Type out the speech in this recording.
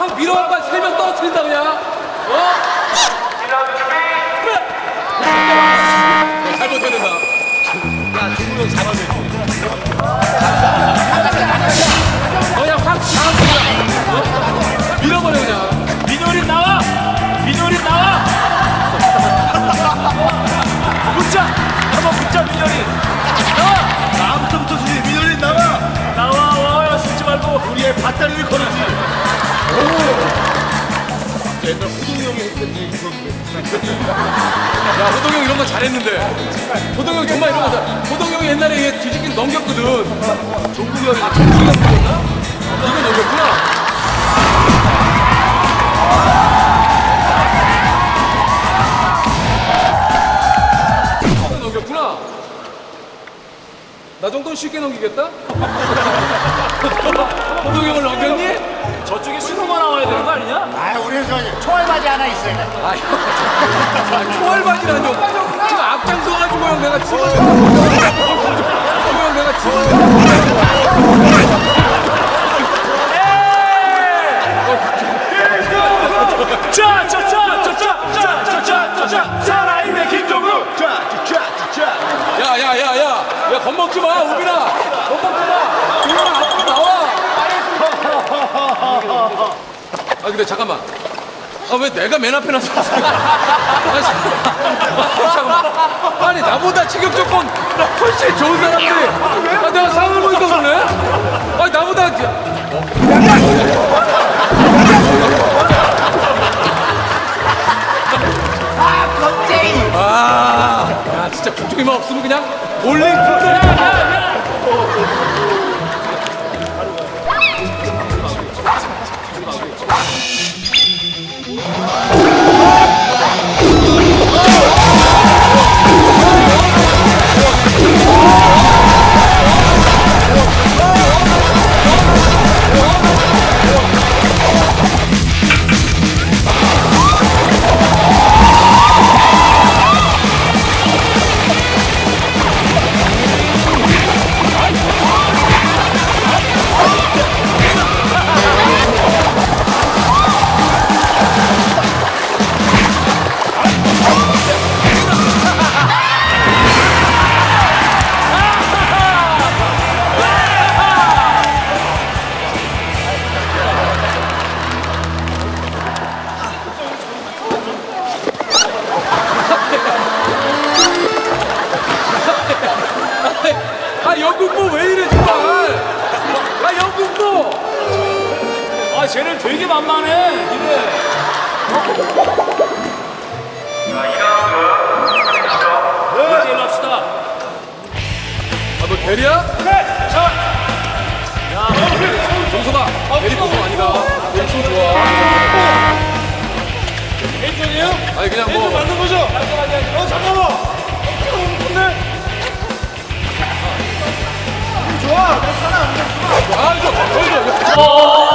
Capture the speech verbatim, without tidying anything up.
확 밀어갖고 세 명 떨어뜨린다 그냥. 어? 잘못해야 된다. 야, 중국 형 잡아줘야지. 그냥 확 잡아줘야. 밀어버려 그냥. 민효린 나와! 민효린 나와! 붙자! 한번 붙자 민효린! 나와! 다음부터 주지. 민효린 나와. 나와 와야 숨지 말고 우리의 밭다리를 걸어주지. 옛날 호동이 형이 했던 얘기 그런 거. 야, 호동이 형 이런 거 잘했는데. 호동이 형 정말 이런 거 잘. 호동이 형이 옛날에 얘 뒤집긴 넘겼거든. 종국이 형이 종국이 형 넘겼나? 이거 넘겼구나. 이거 넘겼구나. 나 정도는 쉽게 넘기겠다? 호동이 형을 넘겼니? 저쪽에 신호가 나와야 되는 거 아니냐? 아, 우리 저 초알바지 하나 있어야 돼. 아, 형. 초월반이라뇨. 지금 앞장서가지고 형 내가 집어줘. 형 내가 집어줘. 자, 자, 자, 자, 자, 자, 자, 자, 자, 자, 살아있는 김종국! 자, 자, 자. 야, 야, 야, 야. 야, 겁먹지 마, 우빈아. 겁먹지 마. 우빈아, 앞으로 나와. 아, 근데 잠깐만. 아, 왜 내가 맨 앞에 나서. 아, 잠깐만. 아니, 나보다 체격 조건 훨씬 좋은 사람들이. 아, 내가 상을 보니까 그러네? 아니, 나보다. 아, 겁쟁이. 아, 야, 진짜 국종이만 없으면 그냥 볼링 풀 아, 영국보 왜 이래, 정말. 아, 영국보. 아, 쟤는 되게 만만해, 이래. 이제 일로 합시다. 아, 너 대리야? 네, 자. 야, 정서봐. 대리 보통 아니다. 대리 좀 좋아. 왼쪽이에요? 아니, 그냥 뭐. 맞는 거죠? 어, 잠깐만. 근데 좋아. 내 사람. 아, 이거, 저, 저, 저. 어.